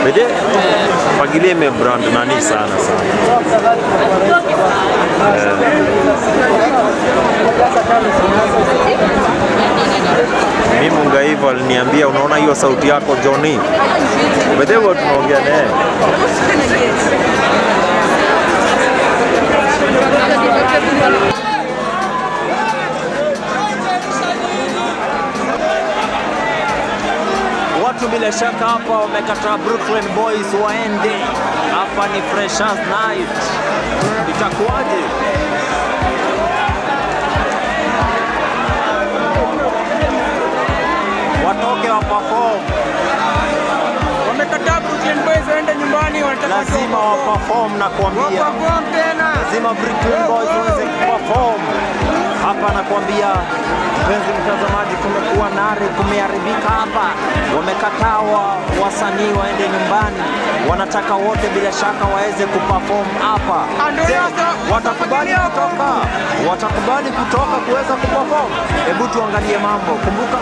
Bede Fagilie me brand nani sana. Mimi Mungaiva aliniambia unaona hiyo sauti yako Johnny. Bede wote tunaongea naye. Watu bila shaka hapa wamekataa Brooklyn Boys waende. Hapa ni Freshers Night. Itakuwaje? Watoke wa perform. Wamekataa Brooklyn Boys waende nyumbani, wanataka lazima wa perform na kuambia. Perform tena. Lazima Brooklyn Boys waweze perform. Hapa nakwambia mpenzi mtazamaji, kumekuwa nare, kumeharibika hapa. Wamekataa wasanii waende nyumbani, wanataka wote bila shaka waweze kuperform hapa. Watakubali kutoka, watakubali kutoka kuweza kuperform. Hebu tuangalie mambo.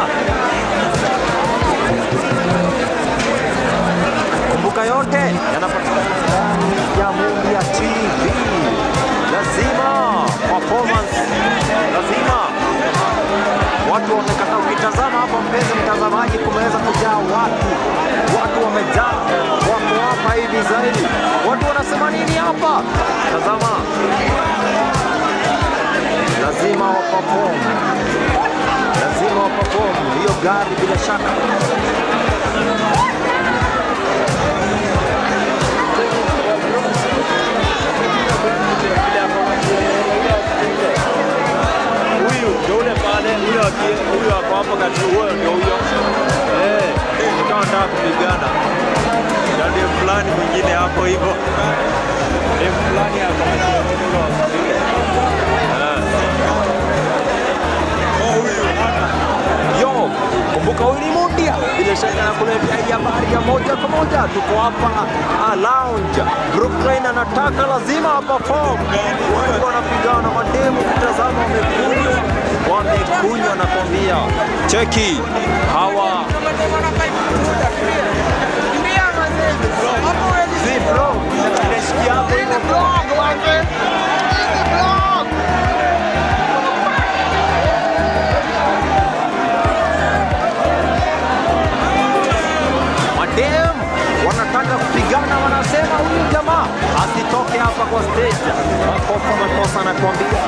Kumbuka yote yanapatikana ndani ya Mundia TV. Lazima performance, lazima watu wamekataa. Ukitazama hapa mpenzi mtazamaji, kumeweza kujaa watu wamejaa, wako hapa hivi zaidi. Watu wanasema nini hapa? Tazama, lazima waperform, lazima waperform hiyo gari bila shaka. Huyo hapo hapo kati huyo ndio huyo. Nikawa nataka kupigana. Ndio fulani mwingine hapo hivyo. Ndio fulani hapo. Yo, kumbuka huyu ni Mundia. Bila shaka nakuletea habari ya moja kwa moja. Tuko hapa lounge. Brooklyn anataka lazima perform. Watu wanapigana, mademu kutazama wamekunywa na kwambia. Cheki hawa madem wanataka kupigana, wanasema huyu jamaa asitoke hapa kwa stage. Makosa na kwambia.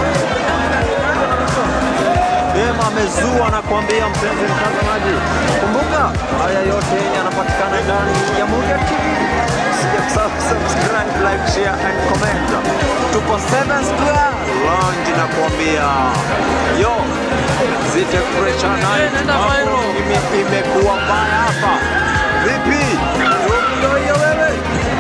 Dema amezua na kuambia mpenzi mtazamaji. Kumbuka haya yote yanapatikana ndani ya Mundia TV. Subscribe, like, share and comment. Tupo 7 Square Lounge na kuambia. Yo, Zite Fresher Night. Imekuwa mbaya hapa. Vipi? Ndio hiyo wewe.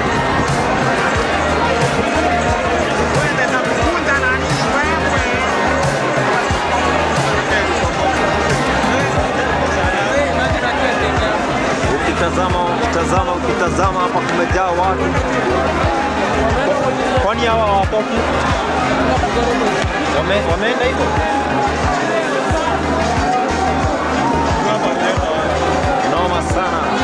Ukitazama hapa kumejaa watu. Kwani hawa hawatoki? Wameenda hivyo? Noma sana.